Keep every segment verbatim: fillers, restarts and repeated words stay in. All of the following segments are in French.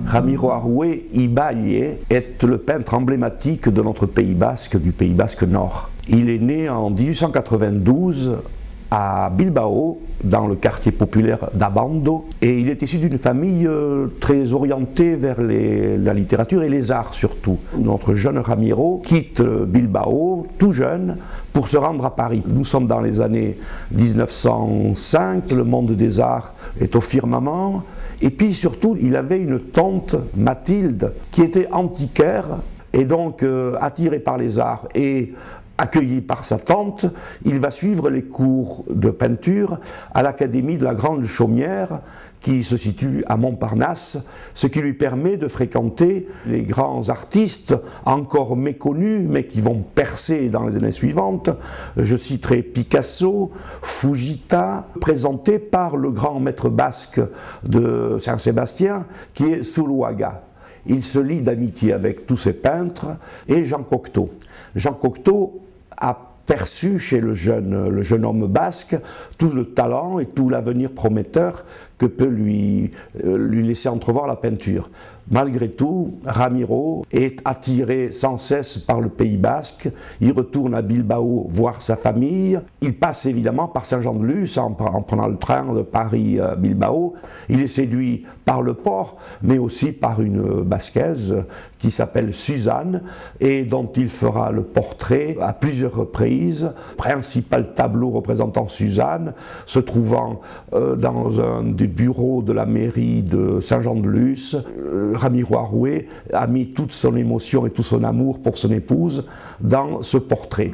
Ramiro Arrué Ibaye est le peintre emblématique de notre Pays Basque, du Pays Basque Nord. Il est né en mille huit cent quatre-vingt-douze à Bilbao, dans le quartier populaire d'Abando, et il est issu d'une famille euh, très orientée vers les, la littérature et les arts surtout. Notre jeune Ramiro quitte Bilbao, tout jeune, pour se rendre à Paris. Nous sommes dans les années mille neuf cent cinq, le monde des arts est au firmament, et puis surtout, il avait une tante, Mathilde, qui était antiquaire, et donc euh, attirée par les arts, et accueilli par sa tante, il va suivre les cours de peinture à l'Académie de la Grande Chaumière qui se situe à Montparnasse, ce qui lui permet de fréquenter les grands artistes encore méconnus mais qui vont percer dans les années suivantes. Je citerai Picasso, Fujita, présenté par le grand maître basque de Saint-Sébastien qui est Zuloaga. Il se lie d'amitié avec tous ces peintres et Jean Cocteau. Jean Cocteau a perçu chez le jeune, le jeune homme basque tout le talent et tout l'avenir prometteur que peut lui, euh, lui laisser entrevoir la peinture. Malgré tout, Ramiro est attiré sans cesse par le Pays Basque. Il retourne à Bilbao voir sa famille. Il passe évidemment par Saint-Jean-de-Luz en, en prenant le train de Paris à Bilbao. Il est séduit par le port, mais aussi par une basquaise qui s'appelle Suzanne et dont il fera le portrait à plusieurs reprises. Principal tableau représentant Suzanne, se trouvant euh, dans un des bureaux de la mairie de Saint-Jean-de-Luz. Euh, Ramiro Arrué a mis toute son émotion et tout son amour pour son épouse dans ce portrait.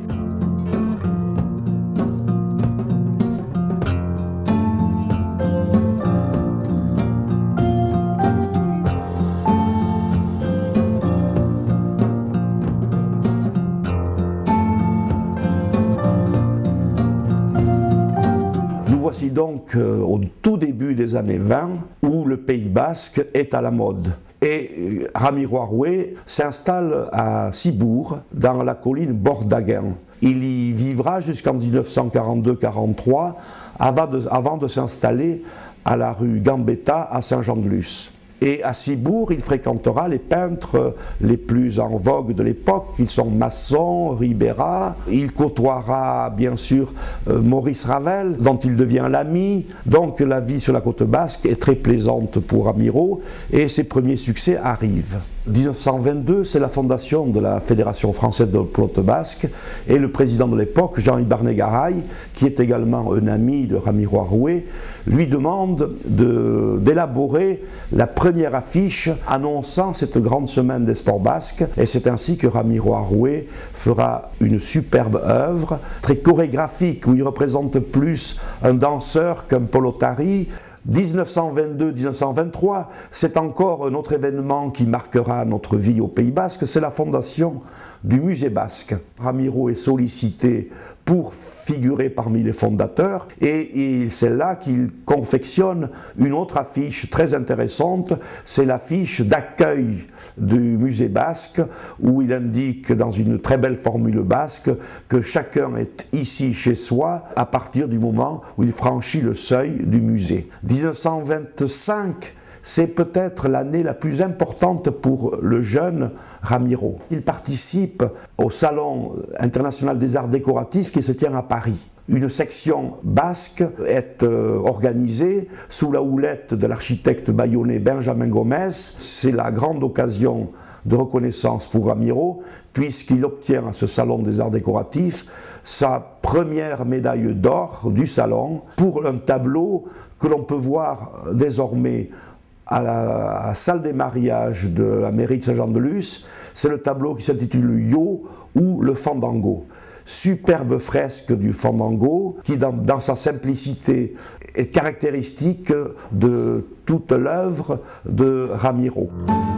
Nous voici donc euh, au tout début des années vingt où le Pays Basque est à la mode. Et Ramiro Arrué s'installe à Cibourg, dans la colline Bordaguin. Il y vivra jusqu'en mille neuf cent quarante-deux quarante-trois, avant de, avant de s'installer à la rue Gambetta à Saint-Jean-de-Luz. Et à Cibourg, il fréquentera les peintres les plus en vogue de l'époque, ils sont Masson, Ribera. Il côtoiera bien sûr euh, Maurice Ravel, dont il devient l'ami. Donc la vie sur la côte basque est très plaisante pour Ramiro et ses premiers succès arrivent. mille neuf cent vingt-deux, c'est la fondation de la Fédération française de pelote basque et le président de l'époque, Jean Ibarnegaray, qui est également un ami de Ramiro Arrué, lui demande d'élaborer la première affiche annonçant cette grande semaine des sports basques, et c'est ainsi que Ramiro Arrué fera une superbe œuvre, très chorégraphique, où il représente plus un danseur qu'un pelotari. mille neuf cent vingt-deux mille neuf cent vingt-trois, c'est encore un autre événement qui marquera notre vie au Pays Basque, c'est la fondation du Musée Basque. Ramiro est sollicité pour figurer parmi les fondateurs et, et c'est là qu'il confectionne une autre affiche très intéressante, c'est l'affiche d'accueil du Musée Basque où il indique dans une très belle formule basque que chacun est ici chez soi à partir du moment où il franchit le seuil du musée. mille neuf cent vingt-cinq, c'est peut-être l'année la plus importante pour le jeune Ramiro. Il participe au Salon international des arts décoratifs qui se tient à Paris. Une section basque est euh, organisée sous la houlette de l'architecte bayonnais Benjamin Gomez. C'est la grande occasion de reconnaissance pour Ramiro, puisqu'il obtient à ce Salon des arts décoratifs sa première médaille d'or du salon pour un tableau que l'on peut voir désormais à la salle des mariages de la mairie de Saint-Jean-de-Luz. C'est le tableau qui s'intitule Yo ou le Fandango. Superbe fresque du Fandango qui dans, dans sa simplicité est caractéristique de toute l'œuvre de Ramiro.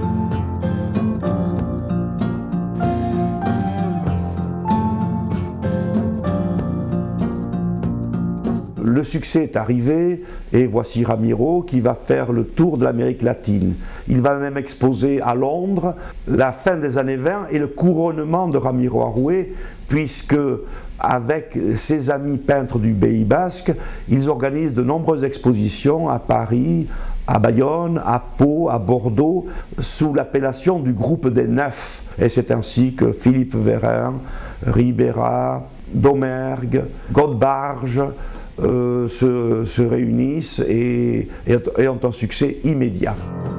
Le succès est arrivé et voici Ramiro qui va faire le tour de l'Amérique latine. Il va même exposer à Londres la fin des années vingt et le couronnement de Ramiro Arrué, puisque avec ses amis peintres du Pays Basque, ils organisent de nombreuses expositions à Paris, à Bayonne, à Pau, à Bordeaux, sous l'appellation du groupe des Neufs. Et c'est ainsi que Philippe Vérin, Ribera, Domergue, Godbarge euh, se, se réunissent et, et, et ont un succès immédiat.